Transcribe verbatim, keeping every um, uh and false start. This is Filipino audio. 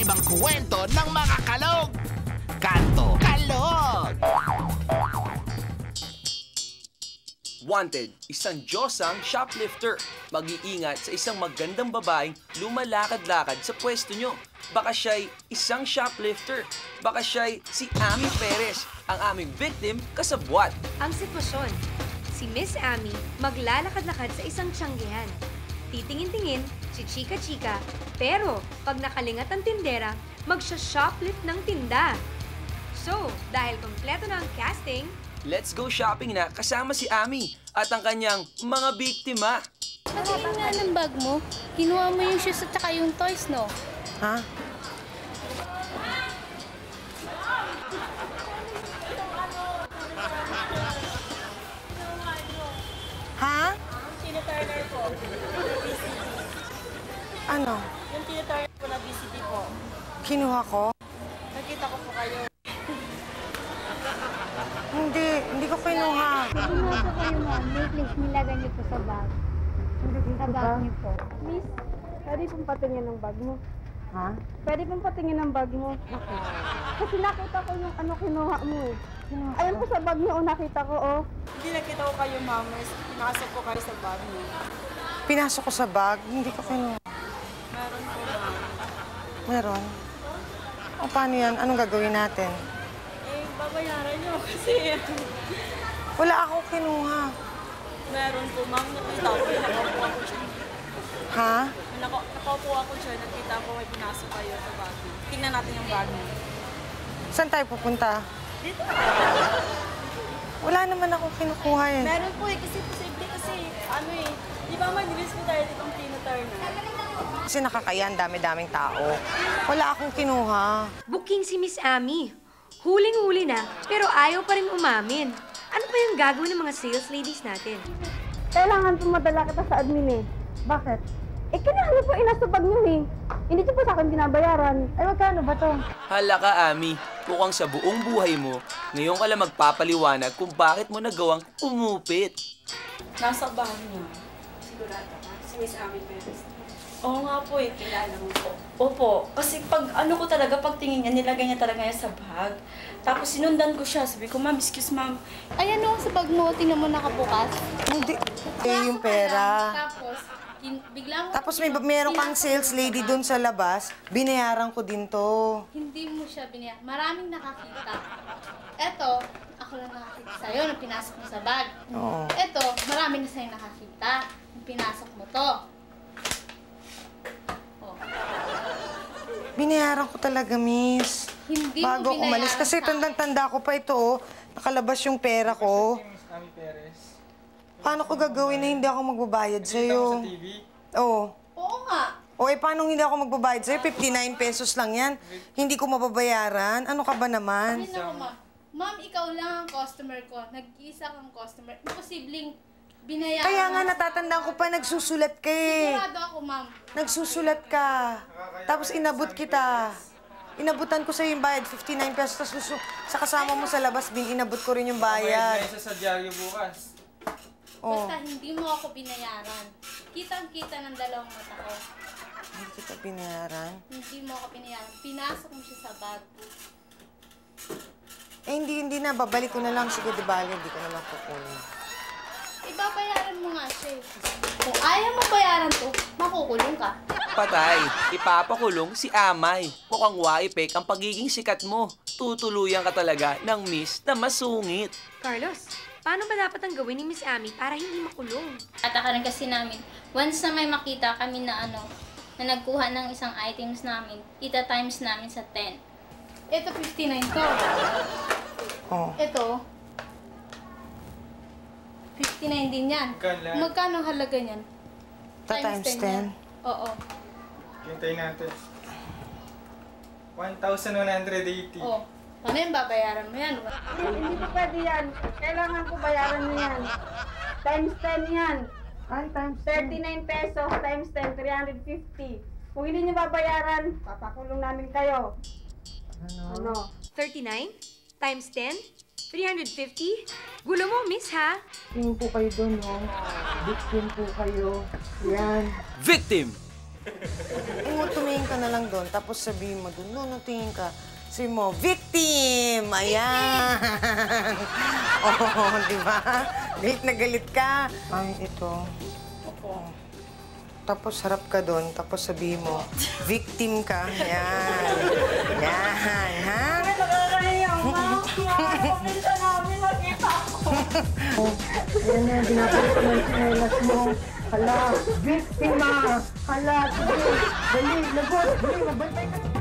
ibang kwento ng mga kalog. Kanto Kalog! Wanted, isang Diyosang shoplifter. Mag-iingat sa isang magandang babaeng lumalakad-lakad sa pwesto nyo. Baka siya'y isang shoplifter. Baka siya'y si Amy Perez, ang aming victim kasabwat. Ang sitwasyon, si Miss Amy maglalakad-lakad sa isang tiyanggihan. Titingin-tingin, chichika-chika, pero pag nakalingat ang tindera, magsha-shoplift ng tinda. So, dahil kompleto na ang casting, Let's go shopping na kasama si Amy at ang kanyang mga biktima. Patingin nga ng bag mo. Kinuha mo yung shoes at saka yung toys, no? Ha? Ha? Tina Turner po. Ano? Yung Tina Turner po na B C D po. Kinuha ko? Nakita ko po kayo. Hindi, hindi ko kinuha. Kinuha ko kayo, ma'am. May please, nilagay niyo po sa bag. Sa bag niyo po. Miss, pwede pong patingin ng bag mo. Ha? Pwede pong patingin ng bag mo. Kasi nakita ko yung ano kinuha mo eh. Ayun po sa bag niyo, oh, nakita ko, oh. Hindi nakita ko kayo, ma'am. Pinasok ko kayo sa bag niyo. Pinasok ko sa bag, hindi ko kinuha. Meron po, ma'am. Meron? O paano yan? Anong gagawin natin? Eh, babayaran niyo kasi Wala ako kinuha. meron po, ma'am. Nakita ko, nakaupo ako siya. Ha? Naka, nakaupo ako siya, nakita ko may pinasok kayo sa bag niyo. Tingnan natin yung bag niyo. Saan tayo pupunta? Dito. Wala naman ako kinukuha eh. Meron po eh, kasi posible kasi, ano eh, di ba mag-release ko tayo ditong Tina Turner? Kasi nakakayan, dami-daming tao. Wala akong kinuha. booking si Miss Amy. Huling-huli na, pero ayaw pa rin umamin. Ano pa yung gagawin ng mga sales ladies natin? Kailangan po madala kita sa admin eh. Bakit? Eh, kailangan po inasubag niyo eh. Hindi niyo po sa akin binabayaran. Ay, magkano ba to? Hala ka, Amy. Mukhang sa buong buhay mo, ngayon ka lang magpapaliwanag kung bakit mo nagawang umupit. Nasa bahay niya. Sigurado ka? Si Miss Amy Perez. Oo nga po eh. Kilala mo po. Opo. Kasi pag ano ko talaga, pag tingin niya, nilagay niya talaga niya sa bag. Tapos sinundan ko siya. Sabi ko, ma'am, excuse ma'am. Ayan o, sa bag mo. Tingnan mo nakabukas. Hindi. Eh, yung pera. Tapos, kin- biglang... Tapos may meron kang sales lady doon sa labas. Binayaran ko din to. Hindi mo siya biniyak. Maraming nakakita. Eto, ako lang nakakita sa'yo na pinasok mo sa bag. Oo. Eto, marami na sa'yo nakakita na pinasok mo to. Oh. Binayaran ko talaga, miss. Hindi Bago mo ako umalis. binayaran Kasi sa- tandang-tanda ko pa ito, oh. Nakalabas yung pera ko. Paano ko gagawin na hindi ako magbabayad sa'yo? Sa T V? Oo. Oo nga. O eh, paano hindi ako magbabayad sa'yo? fifty-nine pesos lang yan. Hindi ko mababayaran. Ano ka ba naman? Ay, naku, ma'am. Ma'am, ikaw lang ang customer ko. Nag-iisa kang customer. Imposibleng binayaran. Kaya nga mo. natatandaan ko pa, nagsusulat ka eh. Sigurado ako, ma'am. Nagsusulat ka. Tapos inabot kita. Inabutan ko sa'yo yung bayad, fifty-nine pesos. Tapos susu- sa kasama mo sa labas, bin, inabot ko rin yung Bayad bayad. na isa sa dyaryo bukas. Oh, Basta hindi mo ako binayaran. Kitang-kita ng dalawang mata ko. hindi kita binayaran. Hindi mo ako binayaran. Pinasok mo siya sa bag. Eh, hindi, hindi na. Babalik ko na lang. Sige, di bali, hindi ko na lang kukunin. Ibabayaran mo nga siya. eh. Kung ayaw mo bayaran to, makukulong ka. Patay, ipapakulong si Amay. Mukhang waipek ang pagiging sikat mo. Tutuluyan ka talaga ng miss na masungit. Carlos, paano ba dapat ang gawin ni Miss Amy para hindi makulong? Atakaran kasi namin, once na may makita kami na ano, na nagkuha ng isang items namin, ita times namin sa ten. Ito, fifty-nine to. Oh. Ito, fifty-nine din yan. Magkano lahat? Magkano ang halaga niyan? Ta times ten. yan. Oo. Hintayin natin. one thousand one hundred eighty. Oh. Paano yung babayaran mo yan? Hindi po pwede yan. Kailangan ko bayaran niyo yan. Times ten yan. Ay, times thirty-nine pesos times ten, three hundred fifty. Kung hindi niyo babayaran, papakulong namin kayo. Ano? thirty-nine times ten? three hundred fifty? Gulo mo, miss, ha? Tingin po kayo doon, no? Victim po kayo. Yan. Victim! Ingo, tumingin ka na lang doon, tapos sabihin mo doon, no, no, tingin ka. Sabi mo, victim! Ayan! Oo, di ba? Galit na galit ka. Ay, ito. Opo. Tapos harap ka doon, tapos sabihin mo, victim ka. Yan. Yan, ha? Ay, nakakahiya, ma. Makakapagpinta namin, nakita ako. Yan na, binapalit ko ng sinelas mo. Hala, victima! Hala, sige. Dali, lagot. Dali, mabantay ka.